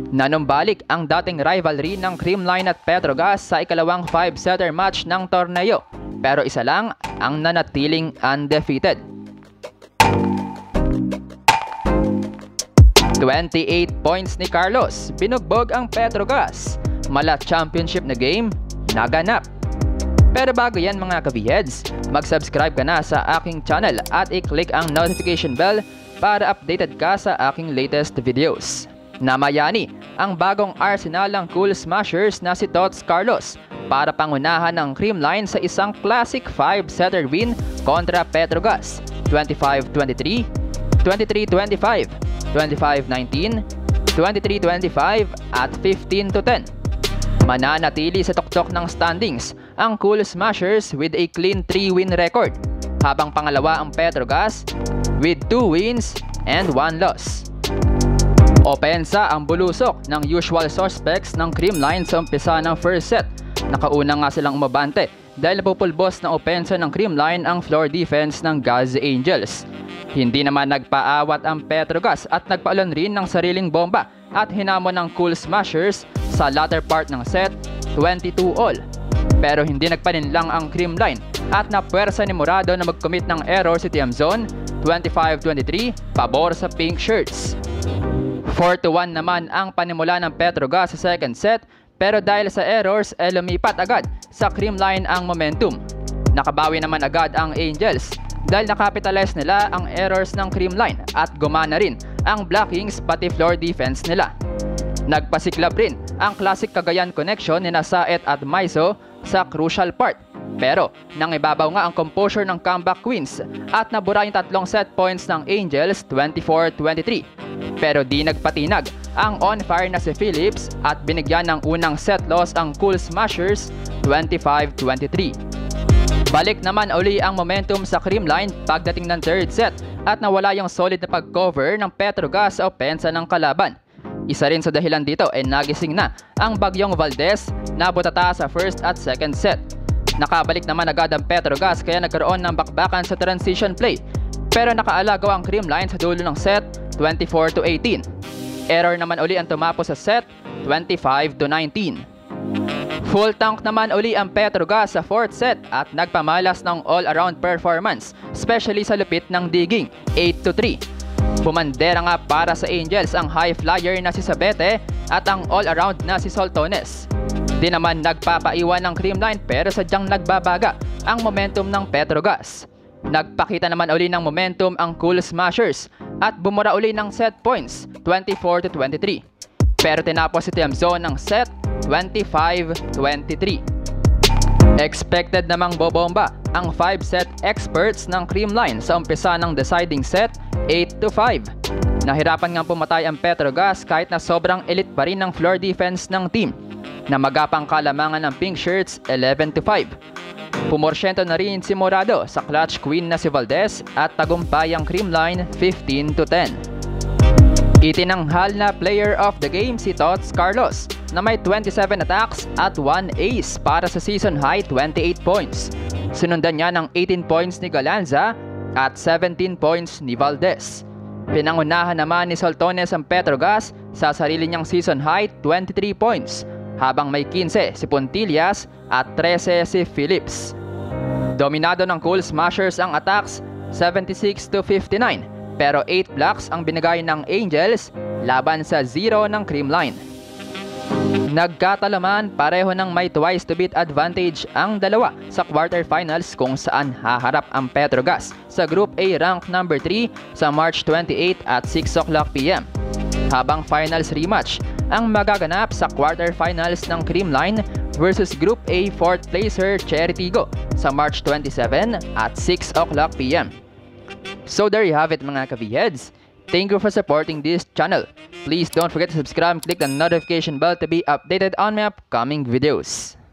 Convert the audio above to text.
Nanumbalik ang dating rivalry ng Creamline at Petrogazz sa ikalawang 5-setter match ng torneo, pero isa lang ang nanatiling undefeated. 28 points ni Carlos, binugbog ang Petrogazz. Mala championship na game, naganap. Pero bago yan mga ka-Vheadz, mag-subscribe ka na sa aking channel at i-click ang notification bell para updated ka sa aking latest videos. Namayani ang bagong arsenal ng Cool Smashers na si Tots Carlos para pangunahan ng Creamline sa isang classic 5-setter win kontra Petrogazz, 25-23, 23-25, 25-19, 23-25 at 15-10. Mananatili sa tuktok ng standings ang Cool Smashers with a clean 3-win record, habang pangalawa ang Petrogazz with 2 wins and 1 loss. Opensa ang bulusok ng usual suspects ng Creamline sa umpisa ng first set. Nakauna nga silang umabante dahil napupulbos ng opensa ng Creamline ang floor defense ng Gaz Angels. Hindi naman nagpaawat ang Petrogazz at nagpaalon rin ng sariling bomba at hinamon ng Cool Smashers sa latter part ng set, 22-all. Pero hindi nagpaninlang ang Creamline at napuwersa ni Morado na mag-commit ng error si TM Zone, 25-23, pabor sa pink shirts. 4-1 naman ang panimula ng Petrogazz sa second set, pero dahil sa errors lumipat agad sa Creamline ang momentum. Nakabawi naman agad ang Angels dahil nakapitalize nila ang errors ng Creamline at gumana rin ang blockings pati floor defense nila. Nagpasiklab rin ang classic Cagayan connection ni Saet at Maiso sa crucial part. Pero nangibabaw nga ang composure ng comeback queens at nabura yung tatlong set points ng Angels, 24-23. Pero di nagpatinag ang on-fire na si Phillips at binigyan ng unang set loss ang Cool Smashers, 25-23. Balik naman uli ang momentum sa Creamline pagdating ng third set at nawala yung solid na pag-cover ng Petrogazz sa opensa ng kalaban. Isa rin sa dahilan dito ay nagising na ang bagyong Valdez na butata sa first at second set. Nakabalik naman agad ang Petrogazz kaya nagkaroon ng bakbakan sa transition play. Pero nakaalagaw ang Creamline sa dulo ng set, 24-18. Error naman uli ang tumapos sa set, 25-19. Full tank naman uli ang Petrogazz sa fourth set at nagpamalas ng all-around performance, especially sa lupit ng digging, 8-3. Bumandera nga para sa Angels ang high flyer na si Sabete at ang all-around na si Soltones. Di naman nagpapaiwan ng Creamline pero sadyang nagbabaga ang momentum ng Petrogazz. Nagpakita naman uli ng momentum ang Cool Smashers at bumura uli ng set points, 24-23. Pero tinapos si TM Zone ng set, 25-23. Expected namang bobomba ang 5-set experts ng Creamline sa umpisa ng deciding set, 8-5. Nahirapan nga pumatay ang Petrogazz kahit na sobrang elite pa rin ng floor defense ng team. Namagapang kalamangan ng pink shirts, 11-5. Pumorsyento na rin si Morado sa clutch queen na si Valdez at tagumpay ang Creamline, 15-10. Itinanghal na player of the game si Tots Carlos na may 27 attacks at 1 ace para sa season high 28 points. Sinundan niya ng 18 points ni Galanza at 17 points ni Valdez. Pinangunahan naman ni Soltones ang Petrogazz sa sarili niyang season high 23 points, habang may 15 si Puntillas at 13 si Phillips. Dominado ng Cool Smashers ang attacks, 76-59, pero 8 blocks ang binigay ng Angels laban sa 0 ng Creamline. Nagkatalaman pareho ng may twice to beat advantage ang dalawa sa quarterfinals kung saan haharap ang Petrogazz sa Group A rank number 3 sa March 28 at 6 o'clock PM. Habang finals rematch ang magaganap sa quarterfinals ng Creamline versus Group A 4th placer JiaDeGuzman sa March 27 at 6 o'clock PM. So there you have it mga ka-Vheadz. Thank you for supporting this channel. Please don't forget to subscribe and click the notification bell to be updated on my upcoming videos.